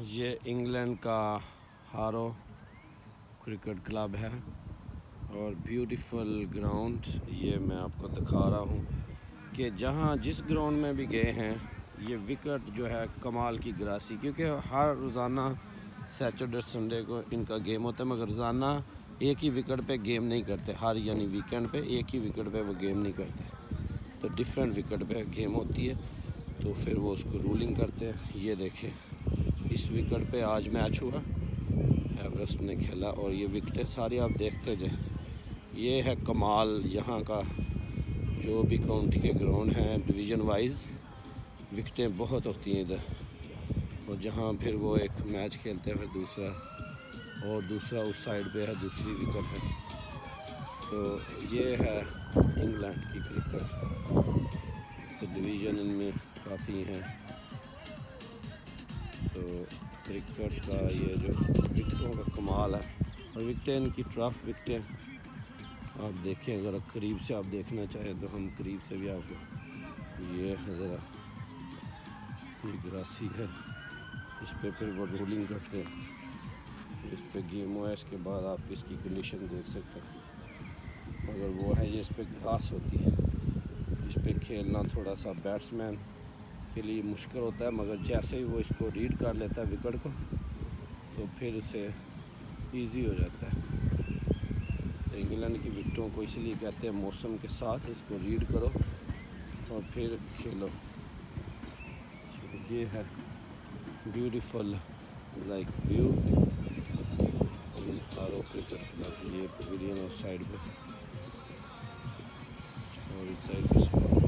ये इंग्लैंड का हारो क्रिकेट क्लब है और ब्यूटीफुल ग्राउंड ये मैं आपको दिखा रहा हूँ कि जहाँ जिस ग्राउंड में भी गए हैं ये विकेट जो है कमाल की गिरासी, क्योंकि हर रोज़ाना सैटरडे संडे को इनका गेम होता है, मगर रोज़ाना एक ही विकेट पे गेम नहीं करते, हर यानी वीकेंड पे एक ही विकेट पे वो गेम नहीं करते, तो डिफरेंट विकेट पे गेम होती है, तो फिर वो उसको रूलिंग करते हैं। ये देखें इस विकेट पे आज मैच हुआ, एवरेस्ट ने खेला और ये विकेटें सारी आप देखते जाए। ये है कमाल यहाँ का, जो भी काउंटी के ग्राउंड हैं डिवीज़न वाइज विकेटें बहुत होती हैं इधर, और जहाँ फिर वो एक मैच खेलते हैं फिर दूसरा उस साइड पे है, दूसरी विकेट है। तो ये है इंग्लैंड की क्रिकेट, तो डिवीज़न इनमें काफ़ी हैं। तो क्रिकेट का ये जो विकेटों का कमाल है, और विकेटें इनकी टफ विकेटें आप देखें, अगर करीब से आप देखना चाहें तो हम करीब से भी आपको ये ज़रा ये ग्रासी है, इस पे फिर वो रोलिंग करते हैं, इस पे गेम हुआ, इसके बाद आप इसकी कंडीशन देख सकते हैं। अगर वो है ये इस पे घास होती है, इस पे खेलना थोड़ा सा बैट्समैन के लिए मुश्किल होता है, मगर जैसे ही वो इसको रीड कर लेता है विकेट को तो फिर उसे इजी हो जाता है। तो इंग्लैंड की विकेटों को इसलिए कहते हैं मौसम के साथ इसको रीड करो और फिर खेलो। ये है beautiful like view Harrow cricket club, ये पवेलियन उस साइड पे और इस साइड पे